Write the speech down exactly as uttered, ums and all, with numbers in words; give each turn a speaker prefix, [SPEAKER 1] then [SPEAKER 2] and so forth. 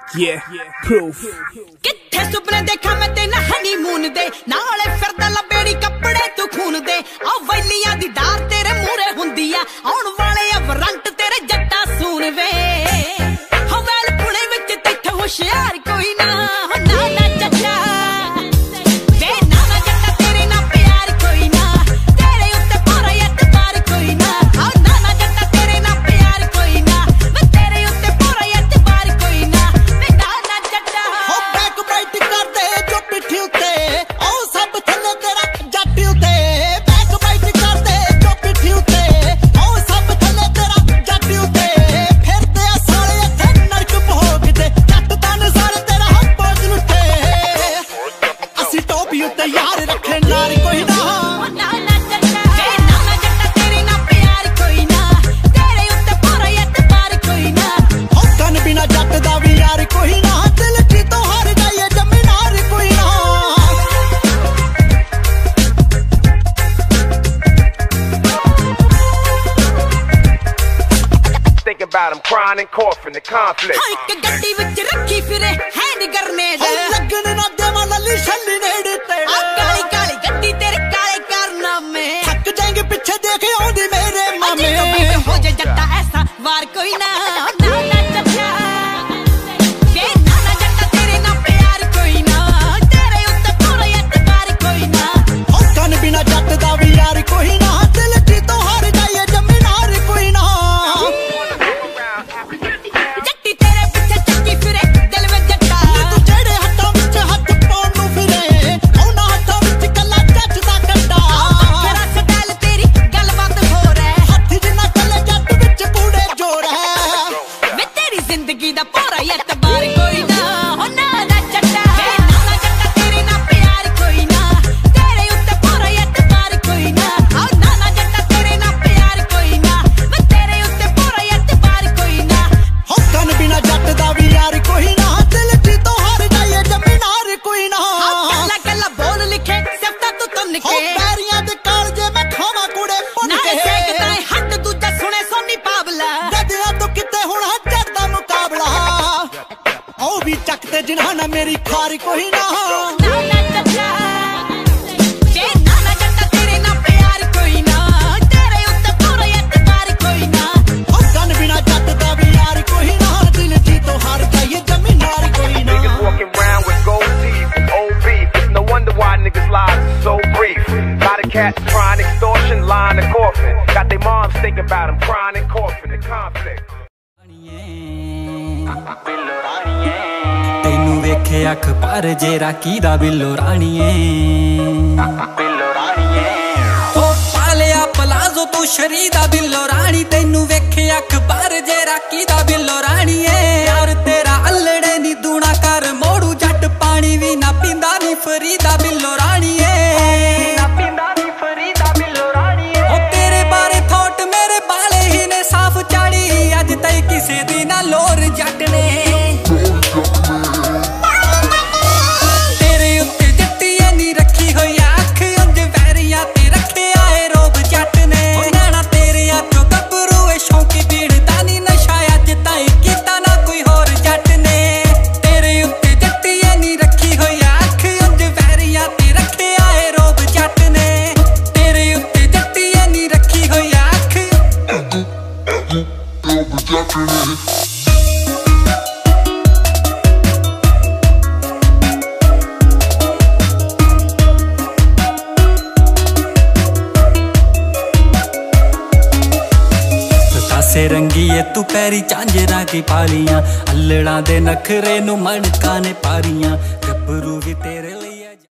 [SPEAKER 1] Yeah, proof.
[SPEAKER 2] किथे सुपने देखा मैं तेना हनीमून दे नाले फिरदा लबेड़ी कपड़े तू खून दे आ वैलियां दी डार तेरे मूरे हुंदी आ आउण वाले अवरंट तेरे जट्टा सून वे हवेल पुणे विच तैथे होशियार कोई ना ना ना जट्टा वे ना ना जट्टा तेरे ना प्यार कोई ना तेरे उत्ते पारा एतबार कोई ना आ ना ना जट्टा तेरे ना प्यार कोई ना मैं तेरे उत्ते पारा एतबार कोई ना वे ना ना जट्टा
[SPEAKER 3] हो बैक बाइट कर दे जो पिठी उत्ते ओ सब थल्ले तेरा जट्ट उत्ते बैक बाइट कर दे जो पिठी उत्ते ओ सब थल्ले तेरा जट्ट उत्ते फिर ते साले इत्थे नरक भोग दे जट्ट तन सारे तेरा बोझ लुटे असि टोपी उत्ते यार रखे नार कोई ना
[SPEAKER 2] ना ना जट्टा वे ना ना जट्टा तेरे ना प्यार कोई ना तेरे उत्ते पारा एतबार कोई ना
[SPEAKER 3] हो कन बिना जट्ट दा भी यार कोई ना दिल की तो हार जाइए जमीनार कोई ना
[SPEAKER 1] Think about him crying and coughing, the conflict.
[SPEAKER 2] हां एक गड्डी विच रखी फिरे हैंड ग्रेनेड
[SPEAKER 3] हो लगन ना देवा लली छल्ली नेड़े तेरे
[SPEAKER 2] आ काली काली गड्डी तेरे काले कारनामे
[SPEAKER 3] थक जाएंगे पीछे देखे आउंदी मेरे मामे
[SPEAKER 2] हो जाए जट्टा ऐसा वार कोई ना ना ना जट्टा वे ना ना जट्टा तेरे ना प्यार कोई ना तेरे उत्ते पारा एतबार कोई ना
[SPEAKER 3] हो कन बिना जट्ट दा भी यार कोई ना दिल की तो हार जाइए जमीनार कोई ना
[SPEAKER 2] जट्टी तेरे पीछे चक्की फिरे दिल में जट्टा
[SPEAKER 3] तू जेड़े हत्थां विच हत्थ पाउण नूं फिरे ਉਹਨਾਂ ਹੱਥਾਂ ਵਿੱਚ ਕੱਲਾ ਜੱਟ ਦਾ ਕੰਡਾ
[SPEAKER 2] तेरा स्टाइल तेरी गलबात हो रहा
[SPEAKER 3] ਹੱਥ ਜਿੰਨਾ ਕੱਲੇ ਜੱਟ ਵਿੱਚ ਪੂੜੇ ਜੋਰ ਹੈ
[SPEAKER 2] मैं तेरी जिंदगी दा पारा एतबार कोई ना हो ना ना जट्टा वे ना ना जट्टा तेरे ना प्यार कोई ना तेरे उत्ते पारा एतबार कोई ना आ ना ना जट्टा तेरे ना प्यार कोई ना मैं तेरे उत्ते पारा एतबार कोई ना
[SPEAKER 3] ਹੋ ਕਨ ਬਿਨਾ ਜੱਟ ਦਾ ਵੀ ਯਾਰ ਕੋਈ ਨਾ ਦਿਲ की तो हार जाइए जमीनार कोई ना
[SPEAKER 2] कल्ला कल्ला बोल लिखे सिफ्ता तू तुन
[SPEAKER 3] ਹੋ
[SPEAKER 2] के
[SPEAKER 3] ਪੈਰੀਆਂ ਦੇ ਕਾਲਜੇ ਮੈਂ ਖਾਵਾਂ ਕੁੜੇ ਪੁੰਨ
[SPEAKER 2] ना
[SPEAKER 3] ਕੇ
[SPEAKER 2] सेकता है हट दूजा सुने सोनी पावला
[SPEAKER 3] ਗਦਿਆਂ ਤੋਂ ਕਿਤੇ ਹੁਣ ਹੱਥ ਦਾ ਮੁਕਾਬਲਾ ਉਹ ਵੀ ਚੱਕਦੇ ਜਿਨ੍ਹਾਂ ਨਾਲ ਮੇਰੀ ਖਾਰ ਕੋਈ ਨਾ
[SPEAKER 2] ना ना जट्टा वे ना ना जट्टा तेरे ना प्यार कोई ना तेरे उत्ते पारा एतबार कोई ना
[SPEAKER 3] ਹੋ ਕਨ ਬਿਨਾ ਜੱਟ ਦਾ ਵੀ ਯਾਰ ਕੋਈ ਨਾ ਦਿਲ की तो हार जाइए जमीनार कोई ना
[SPEAKER 1] Niggas walking around with gold teeth and old beef. It's no wonder why niggas' lives are so brief. Lot of cats crying extortion, lying to coffin. Got their moms thinking about them crying and coughing, the conflict.
[SPEAKER 4] ਤੈਨੂੰ ਵੇਖੇ ਅੱਖ ਪਰ ਜੇ ਰਾਕੀ ਦਾ ਬਿੱਲੋ ਰਾਣੀਏ ਬਿੱਲੋ ਰਾਣੀਏ ਓ ਪਾਲਿਆ palazzo ਤੂੰ ਸ਼ਰੀ ਦਾ ਬਿੱਲੋ ਰਾਣੀ ਤੈਨੂੰ ਵੇਖੇ ਅੱਖ ਪਰ ਜੇ ਰਾਕੀ ਦਾ ਬਿੱਲੋ ਰਾਣੀਏ ਯਾਰ ਤੇਰਾ ਅਲੜੇ ਨੀ ਦੂਣਾ ਕਰ ਮੋੜੂ ਜੱਟ ਪਾਣੀ ਵੀ ਨਾ ਪੀਂਦਾ ਨੀ ਫਰੀਦਾ ਬਿੱਲੋ ਰਾਣੀਏ ਨਾ ਪੀਂਦਾ ਨੀ ਫਰੀਦਾ ਬਿੱਲੋ ਰਾਣੀਏ ਓ ਤੇਰੇ ਬਾਰੇ ਥੋਟ ਮੇਰੇ ਬਾਲੇ ਹੀ ਨੇ ਸਾਫ਼ ਚਾੜੀ ਅੱਜ ਤਈ ਕਿਸੇ ਦੀ ਨਾ ਲੋਰ ਜੱਟ ਨੇ ਤੇਰੇ ਉੱਤੇ ਜੱਟੀਆਂ ਨੀ ਰੱਖੀ ਹੋਈ ਅੱਖ ਉਂਝ ਵੈਰੀਆਂ ਤੇ ਰੱਖਿਆ ਏ ਰੋਬ ਜੱਟ ਨੇ ਨਾਣਾ ਤੇਰੇ ਅੱਖੋਂ ਗੱਭਰੂ ਏ ਸ਼ੌਂਕੀ ਪੀੜਦਾ ਨੀ ਨਸ਼ਾ ਅੱਜ ਤਾਈਂ ਕੀਤਾ ਨਾ ਕੋਈ ਹੋਰ ਜੱਟ ਨੇ ਤੇਰੇ ਉੱਤੇ ਜੱਟੀਆਂ ਨੀ ਰੱਖੀ ਹੋਈ ਅੱਖ ਉਂਝ ਵੈਰੀਆਂ ਤੇ ਰੱਖਿਆ ਏ ਰੋਬ ਜੱਟ ਨੇ ਤੇਰੇ ਉੱਤੇ ਜੱਟੀਆਂ ਨੀ ਰੱਖੀ ਹੋਈ ਅੱਖ ਰੋਬ ਜੱਟ ਨੇ से रंगीए तू पैरी झांजरा की पालियां अल्लड़ा दे नखरे नू मणका ने पारियां गब्बरू भी तेरे